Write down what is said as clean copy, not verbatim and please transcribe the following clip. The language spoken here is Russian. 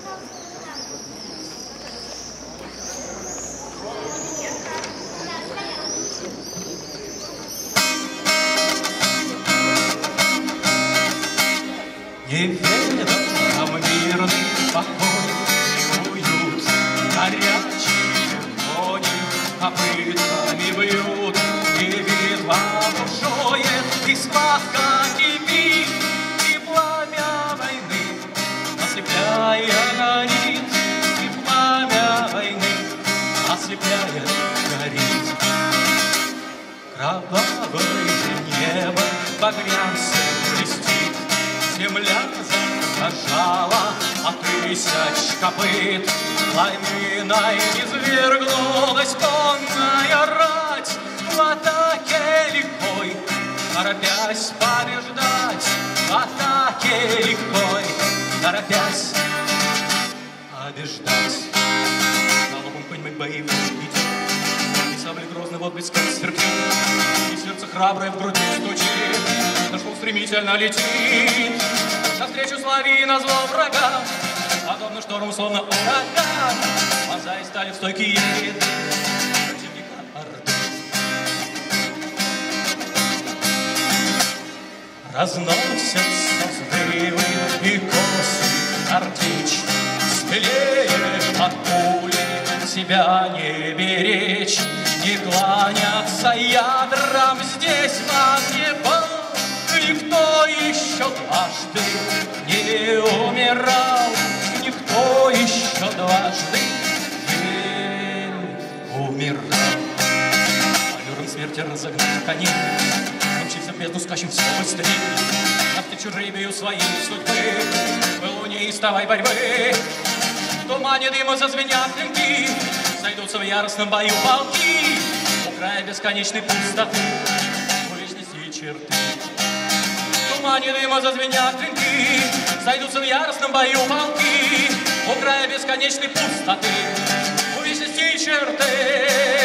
Неведом мирный покой и уют, горячие кони копытами бьют, и битва бушует, и схватка кипит, и пламя войны, ослепляя, горит, и пламя войны, ослепляя, горит. Кровавое небо багрянцем блестит, земля задрожала от тысяч копыт, лавиной низвергнулась конная рать в атаке лихой, торопясь побеждать, в атаке лихой, торопясь побеждать. На лобом конь боевым идет, и сабли грозный отблеском сверкнет, и сердце храброе в груди стучит, на шум стремительно летит, навстречу славе и назло врага, подобно шторму, словно ураган, глаза и стали в стойкие ряды противника орды. Разносятся взрывы и косы картечь, смелее от пули себя не беречь, не кланяться ядрам здесь вас не было. Никто еще дважды не умирал, никто еще дважды не умирал. Аллюром смерти разогнал коней, мчится в бездну, скачем все быстрее, навстречу жребию своей судьбы, в неистовой борьбы. В тумане дыма зазвенят клинки, сойдутся в яростном бою полки, у края бесконечной пустоты, у вечности черты. В тумане дыма зазвенят клинки, сойдутся в яростном бою полки, у края бесконечной пустоты, у вечности черты.